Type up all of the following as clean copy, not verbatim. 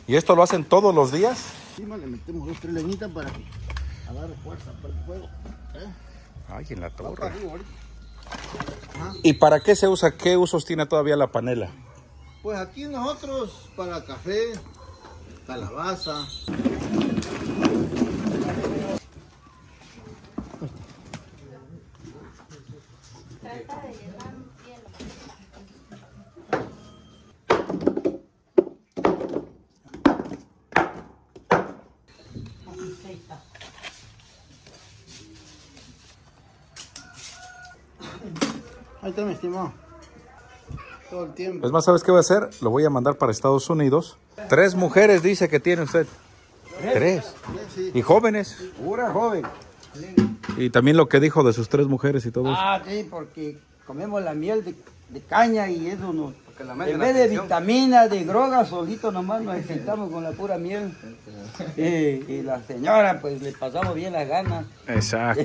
¿Y esto lo hacen todos los días? Encima le metemos 2 o 3 leñitas para que agarre fuerza para el fuego. Ay, en la torre. ¿Y para qué se usa? ¿Qué usos tiene todavía la panela? Pues aquí nosotros para café, calabaza. Trata de llevar un hielo. Ahí está, mi estimado. Todo el tiempo. Es más, ¿sabes qué voy a hacer? Lo voy a mandar para Estados Unidos. 3 mujeres dice que tiene usted. 3. Sí. ¿Y jóvenes? Pura joven. Y también lo que dijo de sus 3 mujeres y todo eso. Ah, sí, porque comemos la miel de caña y eso nos... En vez de vitaminas, de drogas, solito nomás nos excitamos con la pura miel. Y la señora, pues le pasamos bien las ganas. Exacto.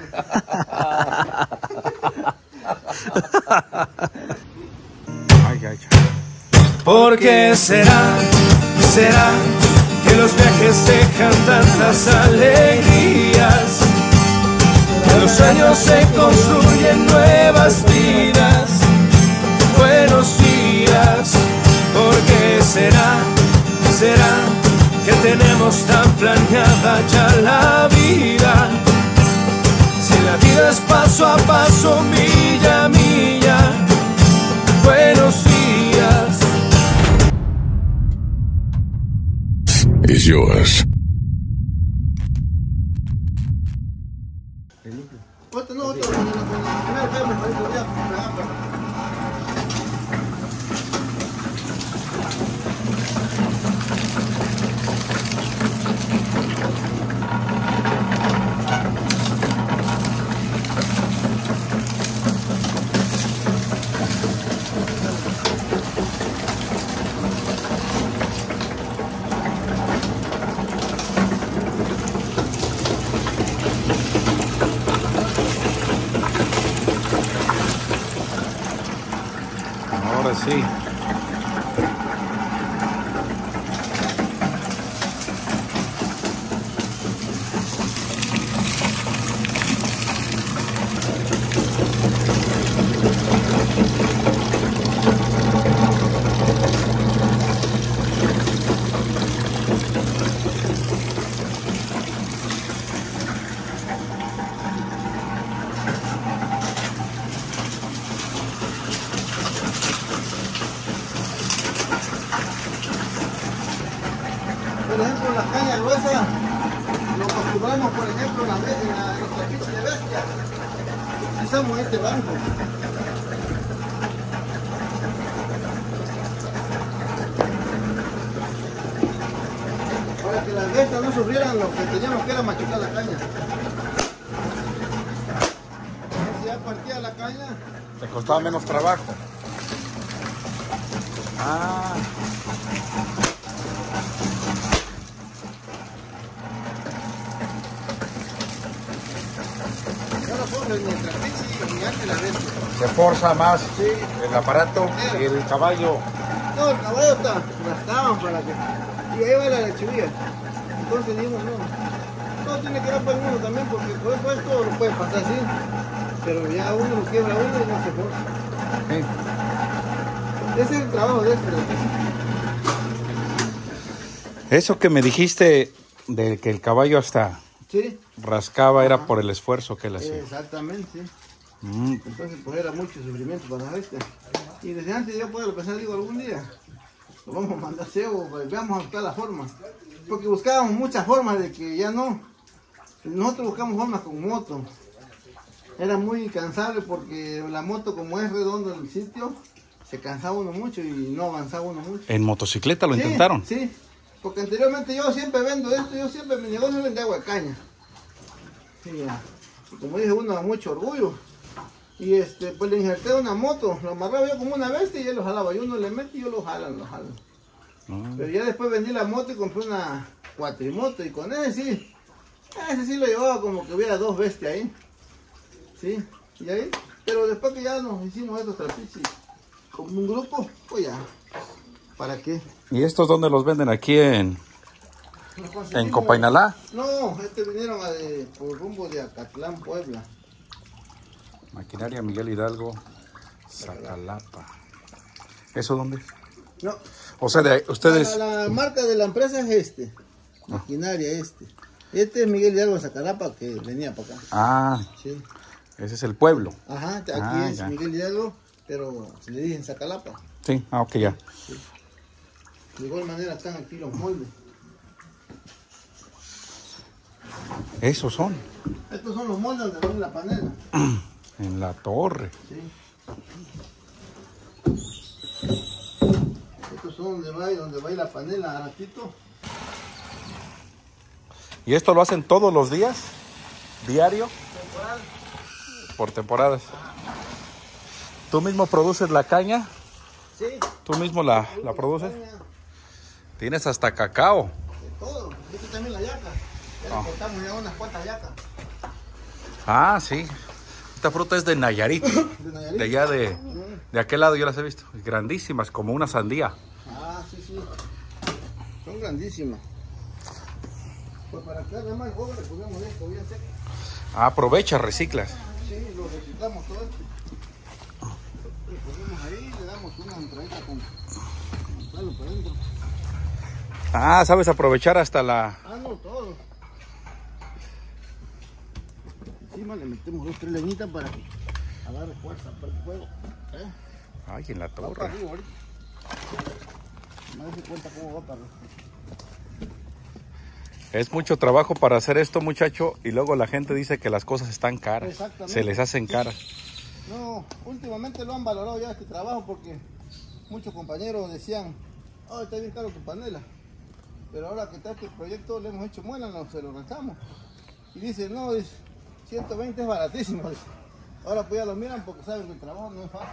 Ay, ay, ay. ¿Por qué será que los viajes dejan tantas alegrías? Que los sueños se construyen nuevas vidas, buenos días. ¿Por qué será que tenemos tan planeada ya la vida? Si la vida es paso a paso, milla a milla, buenos días. Is yours. Otro, no, otro. Primero que me parece que Ahora sí. por ejemplo, la caña gruesa lo acostumbramos, por ejemplo, en los tapiches de bestia. Utilizamos este banco. Para que las bestias no sufrieran lo que teníamos que era machucar la caña. Si ya partía la caña, Te costaba menos trabajo. Ah. ya no son ni el trapiche ni antes la bestia. Se forza más Sí. el aparato y el caballo. No, el caballo está, gastaban para que... Y ahí va la lechivilla. Entonces dijimos, no tiene que ver por uno también, porque pues todo lo puede pasar así. Pero ya uno lo quiebra uno y no se forza. Sí. Ese es el trabajo de este. Eso que me dijiste de que el caballo hasta Sí. rascaba era por el esfuerzo que él hacía. Exactamente, sí. Mm. Entonces pues era mucho sufrimiento para la bestia. Y desde antes yo puedo pensar, digo, algún día lo vamos a mandar cebo, vamos a buscar la forma. Porque buscábamos muchas formas de que ya no. Nosotros buscamos formas con moto. Era muy cansable porque la moto, como es redondo en el sitio, se cansaba uno mucho y no avanzaba uno mucho. ¿En motocicleta lo Sí, intentaron? Sí, porque anteriormente yo siempre vendo esto, yo siempre mi negocio vende agua de caña. Sí, ya. Y como dije, uno da mucho orgullo. Y pues le injerté una moto, lo amarraba yo como una bestia y él lo jalaba. Y uno le mete y yo lo jalan. Pero ya después vendí la moto y compré una cuatrimoto y con ese sí lo llevaba como que hubiera 2 bestias ahí. Sí, y ahí, pero después que ya nos hicimos estos trapiches como un grupo, pues ya, ¿Para qué? ¿Y estos dónde los venden? ¿Aquí en Copainalá? No, vinieron por rumbo de Acatlán, Puebla. Maquinaria Miguel Hidalgo, Zacalapa. ¿Eso dónde? No. O sea, ustedes... La marca de la empresa es Maquinaria Este es Miguel Hidalgo de Zacalapa, que venía para acá. Ah, sí. Ese es el pueblo. Ajá, aquí es ya. Miguel Hidalgo, pero se le dice en Zacalapa. Sí, ok, ya. Sí. De igual manera están aquí los moldes. Esos son. Estos son los moldes donde va la panela. En la torre. Sí. Estos son donde va la panela a ratito. ¿Y esto lo hacen todos los días? ¿Diario? Temporal. Por temporadas. ¿Tú mismo produces la caña? Sí. ¿Tú mismo la produces? Tienes hasta cacao. De todo. Esto también la yaca. Ya le cortamos ya unas cuantas yacas. Ah, sí. Esta fruta es de Nayarit. De allá de aquel lado yo las he visto. Grandísimas, como una sandía. Ah, sí, sí. Son grandísimas. Pues para que haga más joven le ponemos esto bien seco. Ah, aprovecha, reciclas. Sí, lo reciclamos todo esto. Le ponemos ahí, le damos una entradita con palo para adentro. Ah, sabes aprovechar hasta la... Ah, no, todo. Encima le metemos 2 o 3 leñitas para que agarre fuerza para el fuego. Ay, en la Va torre. para arriba ahorita. No se cuenta cómo va para arriba. Es mucho trabajo para hacer esto, muchacho, y luego la gente dice que las cosas están caras. Exactamente. Se les hacen caras. No, últimamente lo han valorado ya este trabajo porque muchos compañeros decían, oh, está bien caro tu panela. Pero ahora que está este proyecto le hemos hecho buena, se lo lanzamos. Y dicen, no, 120 es baratísimo. Dice. Ahora pues ya lo miran porque saben que el trabajo no es fácil.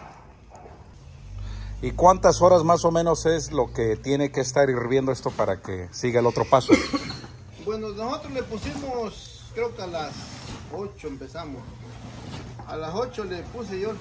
¿Y cuántas horas más o menos es lo que tiene que estar hirviendo esto para que siga el otro paso? Bueno, nosotros le pusimos, creo que a las 8 empezamos. A las 8 le puse yo el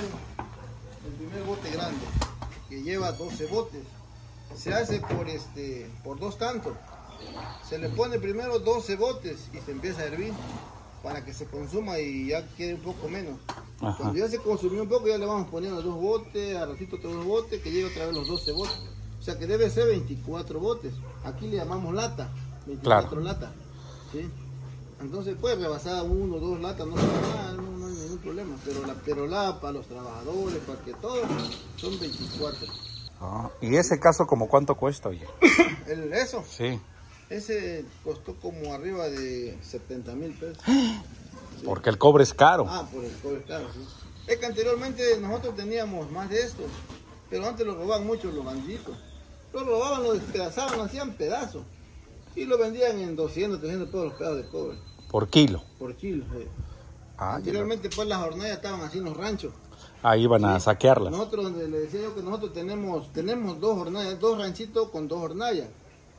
primer bote grande, que lleva 12 botes. Se hace por 2 tantos. Se le pone primero 12 botes y se empieza a hervir para que se consuma y ya quede un poco menos. Ajá. Cuando ya se consumió un poco, ya le vamos poniendo 2 botes, a ratito otros 2 botes, que llegue otra vez los 12 botes. O sea que debe ser 24 botes. Aquí le llamamos lata, 24 claro. Latas. ¿Sí? Entonces puede rebasar 1 o 2 latas, no pasa nada, no hay ningún problema. Pero la para los trabajadores, para que todo, son 24. Ah, ¿y ese caso como cuánto cuesta, oye? ¿Eso? Sí. Ese costó como arriba de 70,000 pesos. Sí. Porque el cobre es caro. Ah, por el cobre es caro, sí. Es que anteriormente nosotros teníamos más de estos, pero antes lo robaban mucho los bandidos. Lo robaban, lo despedazaban, lo hacían pedazos. Y lo vendían en 200, 300 pesos los pedazos de cobre. ¿Por kilo? Por kilo, sí. Ah, anteriormente pues las hornallas estaban así en los ranchos. Ahí iban a saquearlas. Nosotros, le decía yo que nosotros tenemos 2 hornallas, 2 ranchitos con 2 hornallas.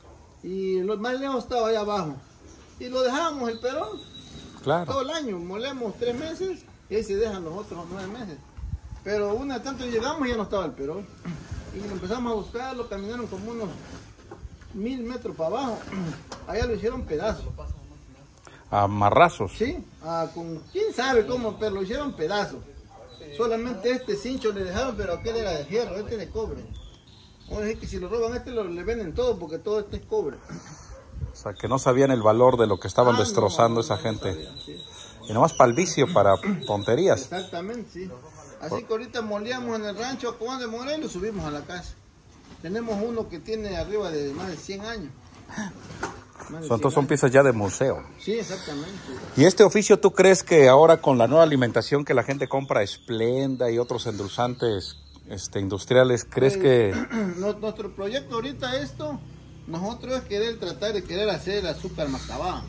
Y lo más lejos estaba allá abajo. Y lo dejábamos el perón. Claro. Todo el año, molemos 3 meses y ahí se dejan los otros 9 meses. Pero una tanto llegamos y ya no estaba el perón. Y empezamos a buscarlo, caminaron como unos 1000 metros para abajo. Allá lo hicieron pedazos. ¿A marrazos? Sí, con quién sabe cómo, pero lo hicieron pedazos. Solamente este cincho le dejaron, pero aquel era de hierro, este de cobre. Vamos a decir que si lo roban le venden todo, porque todo este es cobre. O sea, que no sabían el valor de lo que estaban destrozando esa gente. Sabía, sí. Y nomás para el vicio, para tonterías. Exactamente, sí. Así que ahorita molíamos en el rancho, acabamos de moler y lo subimos a la casa. Tenemos uno que tiene arriba de más de 100 años. Entonces son piezas ya de museo. Sí, exactamente. ¿Y este oficio tú crees que ahora con la nueva alimentación que la gente compra, Splenda y otros endulzantes industriales, crees que...? Nuestro proyecto ahorita nosotros es tratar de querer hacer el azúcar mascabado.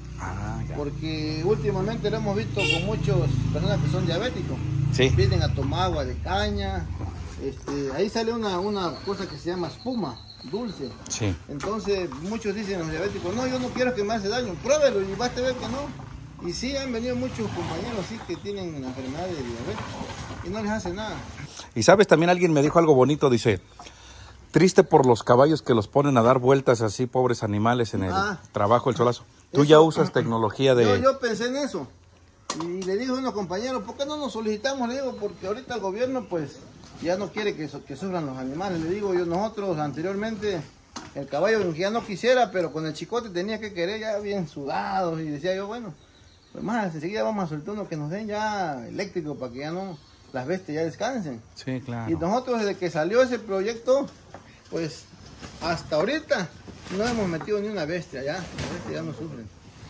Porque últimamente lo hemos visto con muchas personas que son diabéticos. Sí. Vienen a tomar agua de caña. Ahí sale una cosa que se llama espuma dulce. Sí. Entonces muchos dicen los diabéticos, no, yo no quiero que me hace daño, pruébelo y vas a ver que no. Y sí, han venido muchos compañeros así que tienen la enfermedad de diabetes y no les hace nada. Y sabes, también alguien me dijo algo bonito, dice, Triste por los caballos que los ponen a dar vueltas así, pobres animales en el trabajo, el solazo. Tú Eso, ya usas tecnología de... Yo pensé en eso. Y le dije a unos compañeros, ¿por qué no nos solicitamos? Le digo, porque ahorita el gobierno pues ya no quiere que sufran los animales. Le digo yo, nosotros anteriormente, el caballo ya no quisiera, pero con el chicote tenía que querer ya bien sudados. Y decía yo, bueno, pues más, enseguida vamos a soltar uno que nos den ya eléctrico para que ya no, las bestias ya descansen. Sí, claro. Y nosotros desde que salió ese proyecto, pues hasta ahorita no hemos metido ni una bestia ya. Las bestias ya no sufren.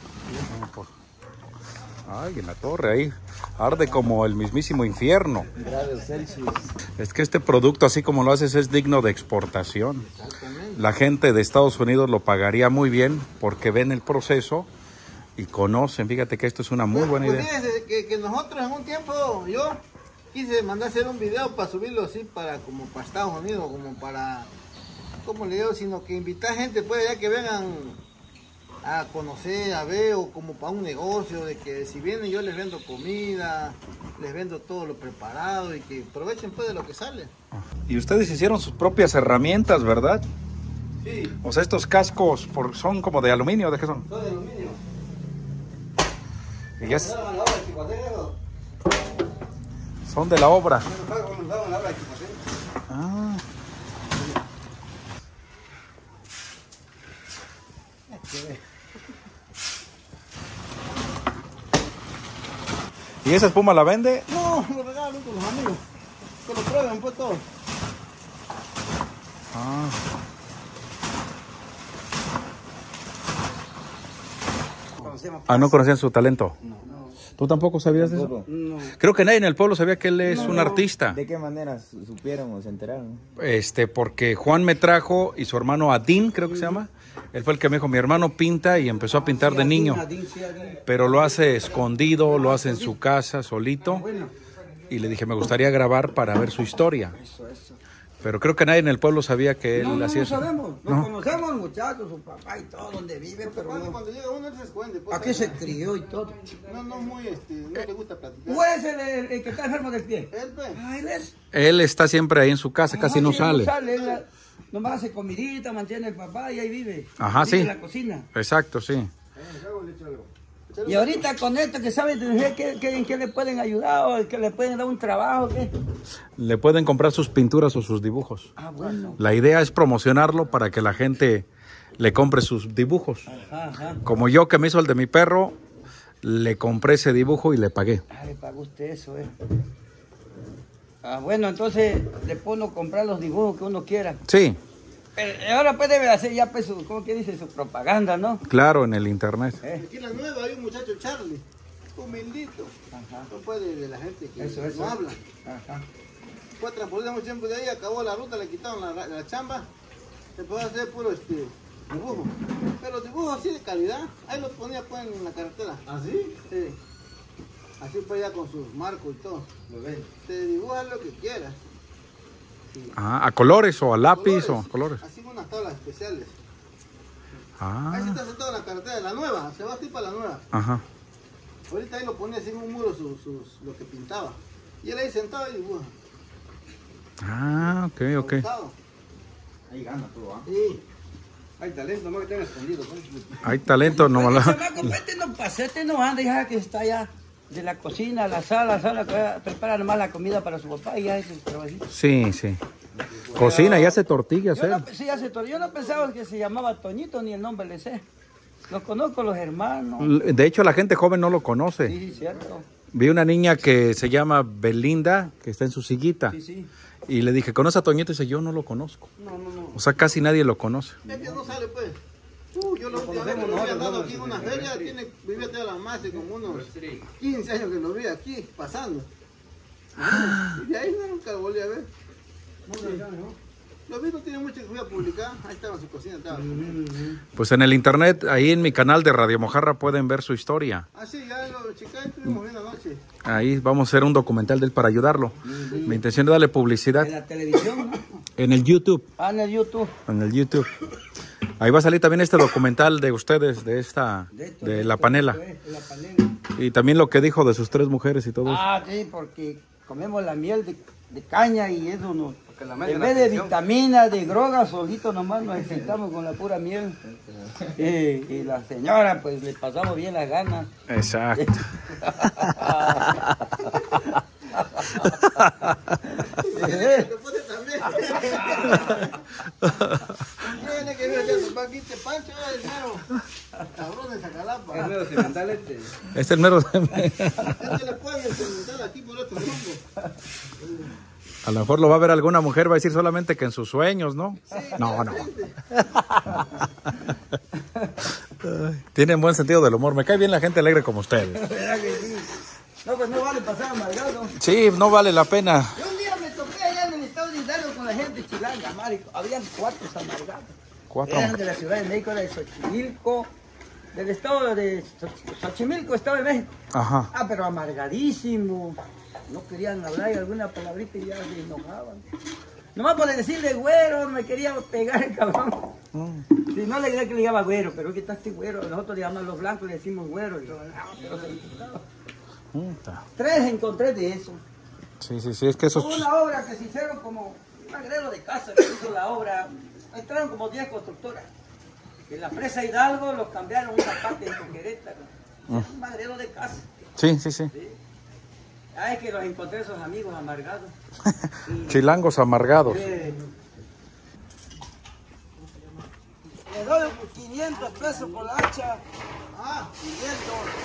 Ay, en la torre ahí arde como el mismísimo infierno. Grados Celsius. Es que este producto, así como lo haces, es digno de exportación. La gente de Estados Unidos lo pagaría muy bien porque ven el proceso y conocen. Fíjate que esto es una muy buena idea. Fíjense que nosotros en un tiempo, yo quise mandar hacer un video para subirlo así como para Estados Unidos, como para, ¿cómo le digo? Sino que invitar gente pues ya que vengan a conocer, a ver, o como para un negocio, de que si vienen yo les vendo comida, les vendo todo lo preparado y que aprovechen pues de lo que sale. Y ustedes hicieron sus propias herramientas, ¿verdad? Sí. O sea, estos cascos son como de aluminio, ¿de qué son? Son de aluminio. Y ya son de la obra. Ah. ¿Y esa espuma la vende? No, lo regalo con los amigos. Que lo prueben pues todo. Ah. ¿No conocían su talento? No. ¿Tú tampoco sabías de eso? No. Creo que nadie en el pueblo sabía que él es un artista. ¿De qué manera supieron o se enteraron? Porque Juan me trajo y su hermano Adín, creo que se llama. Él fue el que me dijo, mi hermano pinta y empezó a pintar de niño. Pero lo hace escondido, lo hace en su casa, solito. Y le dije, me gustaría grabar para ver su historia. Pero creo que nadie en el pueblo sabía que él hacía eso. No sabemos, lo conocemos muchachos, su papá y todo, donde vive, pero no. Cuando llega uno él se esconde. Pues, ¿A qué se crió y todo? No muy, no le gusta platicar. ¿O es el que está enfermo del pie? Él pues. Ah, él es. Él está siempre ahí en su casa, casi no sale. Él nomás hace comidita, mantiene el papá y ahí vive. Ajá, vive sí. En la cocina. Exacto, sí. Y ahorita con esto que saben en qué le pueden ayudar o que le pueden dar un trabajo, ¿qué? Le pueden comprar sus pinturas o sus dibujos. Ah, bueno. La idea es promocionarlo para que la gente le compre sus dibujos. Ajá. Como yo que me hizo el de mi perro, le compré ese dibujo y le pagué. Ah, le pagó usted eso, Ah, bueno, entonces le puedo comprar los dibujos que uno quiera. Sí, Pero ahora pues debe hacer ya pues su, ¿cómo que dice? Su propaganda, ¿no? claro, en el internet. Aquí en la nueva hay un muchacho Charlie, humildito. Ajá. No puede de la gente que Eso. no habla. Ajá. Fue transportado mucho tiempo de ahí, acabó la ruta, le quitaron la chamba. Se puede hacer puro dibujo. Pero dibujos así de calidad. Ahí los ponía pues en la carretera. ¿Ah, sí? Sí. Así pues ya con sus marcos y todo. Lo ven. Te dibujas lo que quieras. Ah, ¿a colores o a lápiz o colores? Así unas tablas especiales. Ah, Ahí se está sentado en la carretera de la nueva, se va así para la nueva. ajá. Ahorita ahí lo ponía así en un muro lo que pintaba. Y él ahí sentado y dibuja. Ah, ok. Sentado. Ahí gana todo, ¿ah? Sí. Hay talento, no que tenga escondido. Hay talento, no Bueno, la... chamaco, pues no pasete, no anda, ya que está allá de la cocina a la sala, que prepara nomás la comida para su papá y ya es así. Sí. Cocina y hace tortillas, Yo no pensaba que se llamaba Toñito, ni el nombre le sé. Los conozco los hermanos. De hecho, la gente joven no lo conoce. Sí, cierto. Vi una niña que se llama Belinda, que está en su sillita. Sí. Y le dije, ¿conoce a Toñito? Y dice, yo no lo conozco. No. O sea, casi nadie lo conoce. Es que no sale pues. Yo lo última vez que lo vi andando aquí en una feria, vivía toda la masa como unos 15 años que lo vi aquí pasando. Y de ahí nunca lo volví a ver. Lo vi, no tiene mucho que voy a publicar. Ahí estaba en su cocina. Pues en el internet, ahí en mi canal de Radio Mojarra pueden ver su historia. Ah, sí, ya lo chicas estuvimos viendo anoche. Ahí vamos a hacer un documental de él para ayudarlo. Mi intención es darle publicidad En la televisión, ¿no? en el YouTube. Ah, en el YouTube. En el YouTube. Ahí va a salir también este documental de ustedes, de la panela. La panela. Y también lo que dijo de sus 3 mujeres y todo eso. Ah, sí, porque comemos la miel de caña y eso nos En vez de vitaminas, de drogas, solito nomás nos excitamos con la pura miel. Y la señora, pues le pasamos bien las ganas. Exacto. Tiene que ver a aquí te pancho, hermano. Cabrón de Zacalapa. Es medio cimental este. Este es el mero. Este le pueden cementar aquí por otro rumbo. A lo mejor lo va a ver alguna mujer, va a decir solamente que en sus sueños, ¿no? No, no. Tienen buen sentido del humor. Me cae bien la gente alegre como ustedes. ¿Verdad que sí? No, pues no vale pasar amargado. Sí, no vale la pena. Yo un día me toqué allá en el estado de Hidalgo con la gente chilanga, marico. Habían 4 amargados. 4. Eran de la Ciudad de México, de Xochimilco, del estado de Xochimilco, estado de México. Ajá. Ah, pero amargadísimo. No querían hablar y alguna palabrita y ya se enojaban. Nomás por decirle güero, me quería pegar el cabrón. Si no le diría que le llama güero, pero que está este güero. Nosotros le llamamos los blancos, le decimos güero. Y pero se insultaba. 3 encontré de eso. Sí, sí, sí, es que esos... Una obra que se hicieron como un agrero de casa que hizo la obra. Entraron como 10 constructoras. En la presa Hidalgo los cambiaron una parte en Querétaro. Un agrero de casa. Sí, sí, sí. ¿Sí? Ah, es que los encontré esos amigos amargados. Chilangos amargados. Le doy 500 pesos por la hacha. Ah, 500.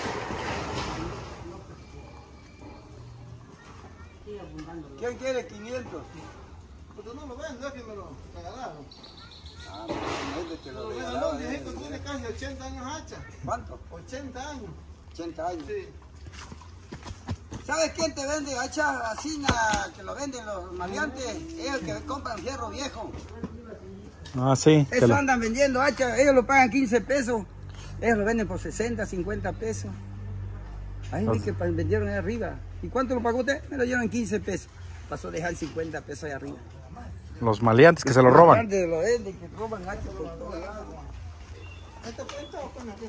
¿Quién quiere 500? Porque no lo ven, ya que me lo regalaron. Ah, no es de que lo No, regalaron. el viejito tiene casi 80 años hacha. ¿Cuánto? 80 años. 80 años. Sí. ¿Sabes quién te vende hacha así que lo venden los maleantes? Ellos que compran fierro viejo. Ah, sí. Eso andan vendiendo hacha, ellos lo pagan 15 pesos. Ellos lo venden por 60, 50 pesos. Ahí vi que vendieron ahí arriba. ¿Y cuánto lo pagó usted? Me lo dieron en 15 pesos. Pasó a dejar 50 pesos ahí arriba. Los maleantes que se lo roban. Lo venden, que roban hacha por todos lados. ¿Esta cuenta o con aquí?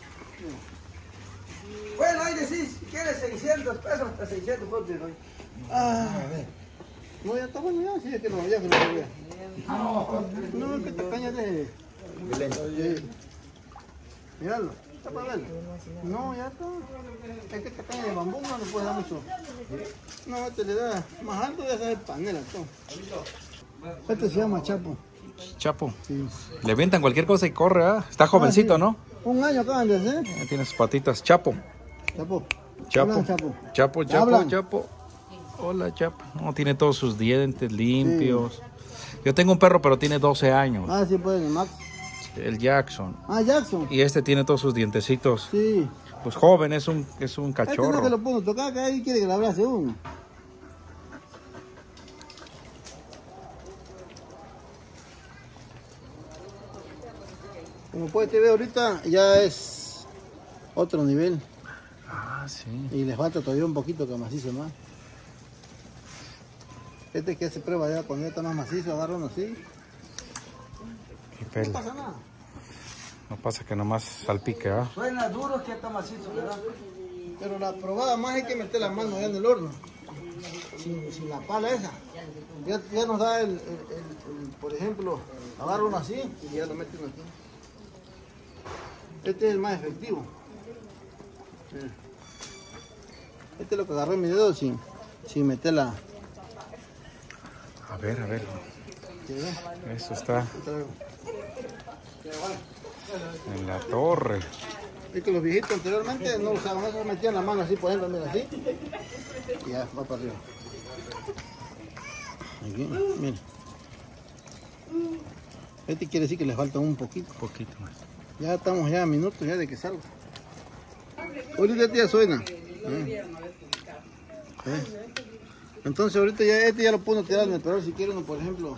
Bueno, ahí decís, si quieres 600 pesos, hasta 600 pesos te doy. Ah, a ver. No, ya está bueno, ya, sí, es que no, ya que no sabía. No, es que te cañas de... Sí. Míralo, está para verlo. No, ya está. Es que te cañas de bambú, no le puedes dar mucho. No, este le da más alto, ya sabes panela, todo. Este se llama Chapo. Chapo. Sí. Le avientan cualquier cosa y corre, ¿ah? Está jovencito, sí. ¿no? Un año acaban de hacer. Tiene sus patitas. Chapo. Chapo. Chapo. Hablan, Chapo. Chapo, Chapo, Hablan. Chapo. Hola, Chapo. No, tiene todos sus dientes limpios. Sí. Yo tengo un perro, pero tiene 12 años. Ah, sí, pues, el Max. El Jackson. Ah, Jackson. Y este tiene todos sus dientecitos. Sí. Pues joven, es un Este no cachorro. que lo puedo tocar, que ahí quiere que le abrace uno. Como puede ver ahorita, ya es otro nivel. Ah, sí. Y le falta todavía un poquito que macizo más. Este que hace prueba ya, cuando ya está más macizo, agarra uno así. Qué pelo. No pasa nada. No pasa que nomás salpique, ¿ah? Suena duro que está macizo, ¿verdad? Pero la probada más hay que meter la mano ya en el horno. Sin la pala esa. Ya nos da por ejemplo, agarra uno así y ya lo mete uno aquí. Este es el más efectivo. Este es lo que agarré en mi dedo sin meter la... A ver, a ver. ¿Sí, ve? Eso está en la torre. Es que los viejitos anteriormente no usaban eso, metían la mano así, por ejemplo, mira así. Y ya, va para arriba. Aquí, mira. Este quiere decir que le falta un poquito. Un poquito más. Ya estamos ya a minutos ya de que salga. Ahorita ya suena. Entonces ahorita ya este ya lo puedo tirar en el perro si quieren, por ejemplo.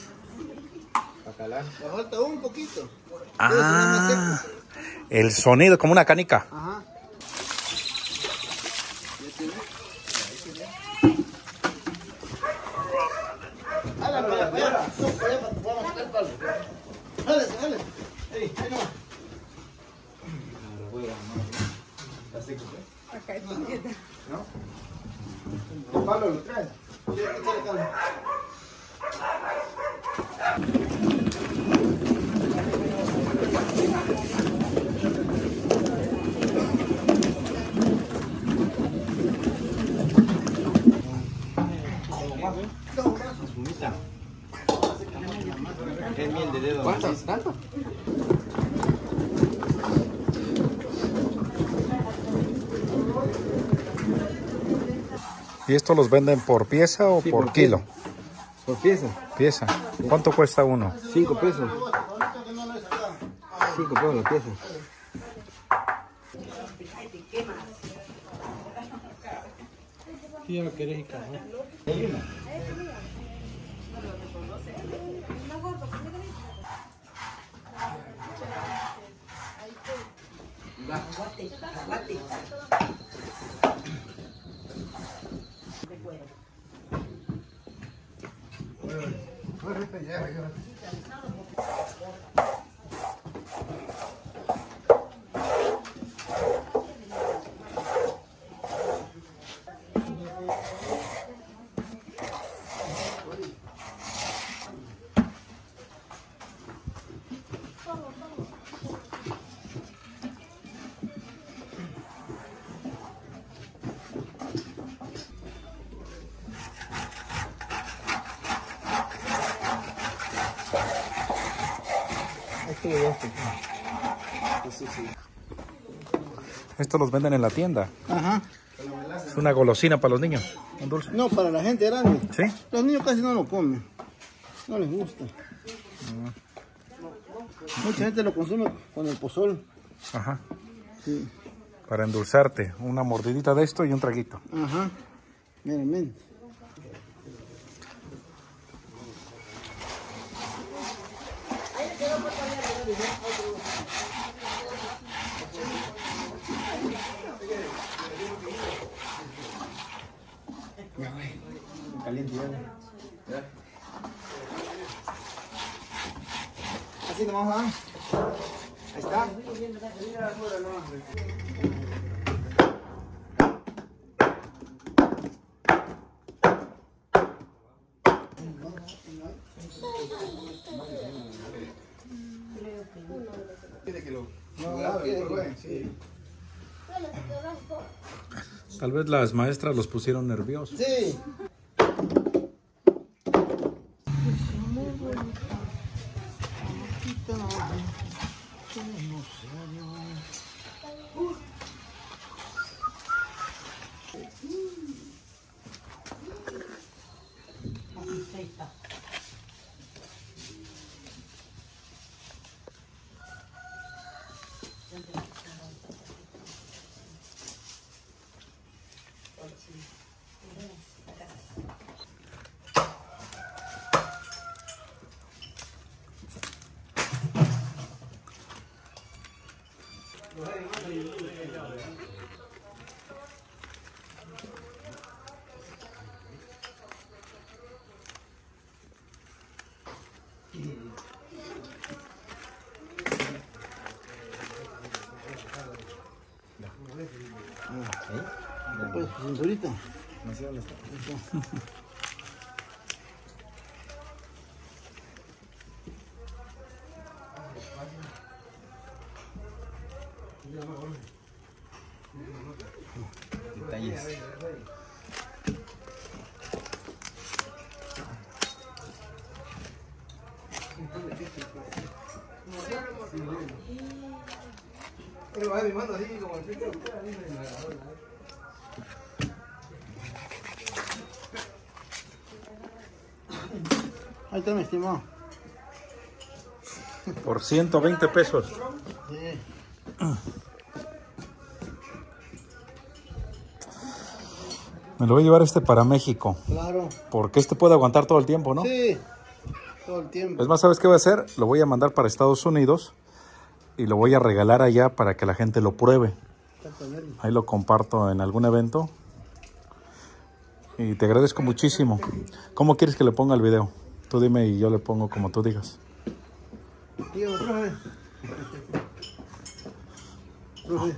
Le falta un poquito. Ah, el sonido como una canica. Ajá. Es miel de dedo. ¿Cuánto? ¿Tanto? ¿Y esto los venden por pieza o Sí, por por kilo? Por pieza. Pieza. ¿Cuánto cuesta uno? 5 pesos. 5 pesos la pieza. Sí, lo querés, Estos los venden en la tienda. Ajá. Es una golosina para los niños. Un dulce. No, para la gente grande. ¿Sí? Los niños casi no lo comen. No les gusta. Mucha gente lo consume con el pozol. Ajá. Sí. Para endulzarte. Una mordidita de esto y un traguito. Ajá. Miren, miren. Ya, güey. Caliente ya. Así nomás, ¿ah? Ahí está. Tal vez las maestras los pusieron nerviosos. Sí. Pues, cinturita. Detalles. Ahí está, mi estimado. Por 120 pesos. Sí. Me lo voy a llevar este para México. Claro. Porque este puede aguantar todo el tiempo, ¿no? Sí. Todo el tiempo. Es más, ¿sabes qué voy a hacer? Lo voy a mandar para Estados Unidos y lo voy a regalar allá para que la gente lo pruebe. Ahí lo comparto en algún evento. Y te agradezco muchísimo. ¿Cómo quieres que le ponga el video? Tú dime y yo le pongo como tú digas. Dígame, profe. Profe.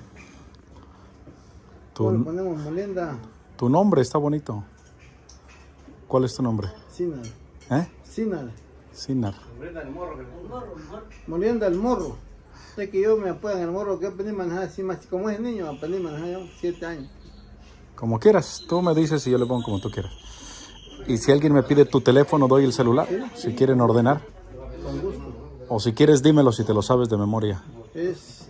¿Cómo le ponemos molienda? Tu nombre está bonito. ¿Cuál es tu nombre? Sinar. ¿Eh? Sinar. Sinar. Molienda el morro. Sé que yo me apoyo en el morro que aprendí a manejar así más. Como es niño, aprendí a manejar yo 7 años. Como quieras. Tú me dices y yo le pongo como tú quieras. Y si alguien me pide tu teléfono, doy el celular. Si quieren ordenar. Con gusto. O si quieres, dímelo si te lo sabes de memoria. Es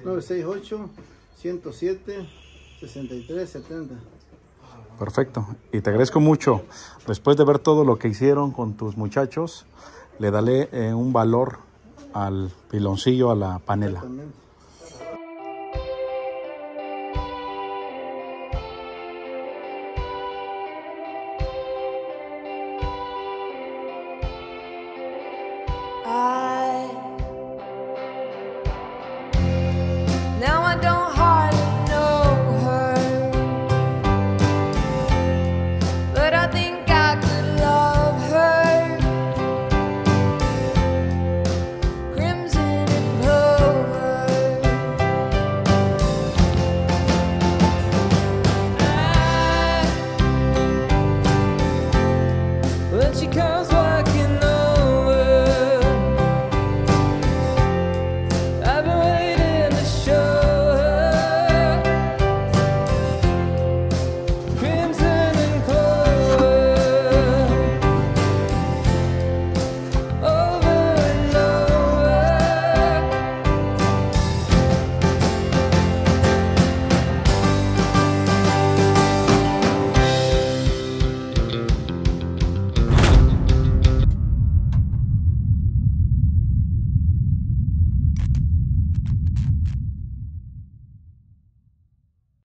968-107-6370. Perfecto. Y te agradezco mucho. Después de ver todo lo que hicieron con tus muchachos, le daré un valor al piloncillo, a la panela. Exactamente.